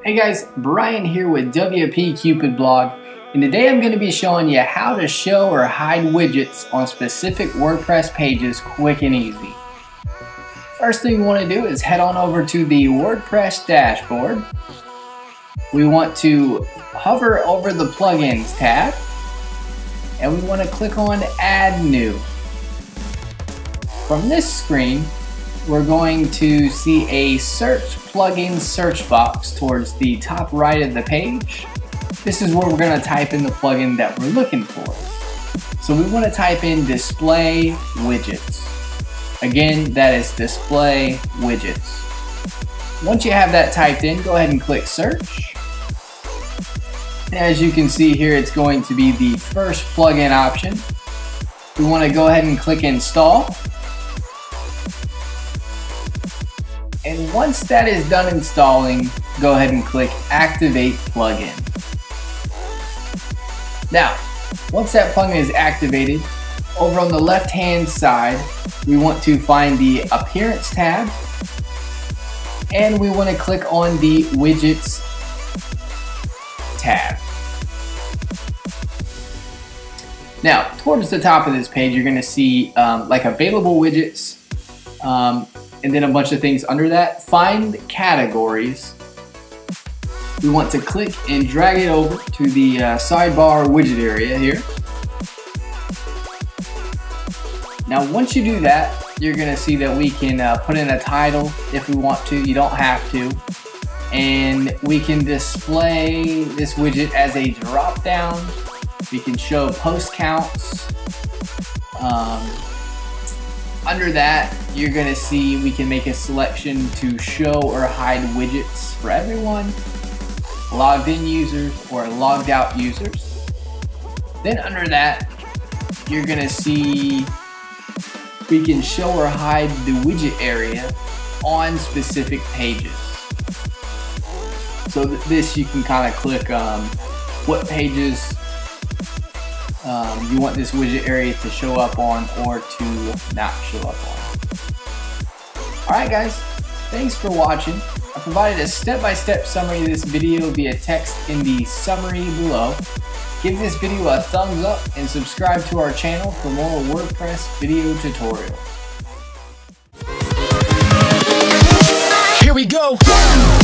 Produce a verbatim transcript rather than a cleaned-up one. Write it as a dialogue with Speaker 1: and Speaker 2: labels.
Speaker 1: Hey guys, Brian here with W P Cupid Blog, and today I'm going to be showing you how to show or hide widgets on specific WordPress pages quick and easy. First thing we want to do is head on over to the WordPress dashboard. We want to hover over the Plugins tab, and we want to click on Add New. From this screen, we're going to see a search plugin search box towards the top right of the page. This is where we're going to type in the plugin that we're looking for. So we want to type in Display Widgets. Again, that is Display Widgets. Once you have that typed in, go ahead and click search. And as you can see here, it's going to be the first plugin option. We want to go ahead and click install. And once that is done installing, go ahead and click Activate Plugin. Now, once that plugin is activated, over on the left-hand side, we want to find the Appearance tab, and we want to click on the Widgets tab. Now, towards the top of this page, you're going to see um, like available widgets, um, and then a bunch of things under that. Find categories. We want to click and drag it over to the uh, sidebar widget area here. Now once you do that, you're going to see that we can uh, put in a title if we want to. You don't have to. And we can display this widget as a drop down. We can show post counts. Um, Under that, you're going to see we can make a selection to show or hide widgets for everyone, logged in users or logged out users. Then under that, you're going to see we can show or hide the widget area on specific pages. So th this you can kind of click um, what pages Um, you want this widget area to show up on or to not show up on. Alright guys, thanks for watching. I provided a step-by-step summary of this video via text in the summary below. Give this video a thumbs up and subscribe to our channel for more WordPress video tutorials.
Speaker 2: Here we go!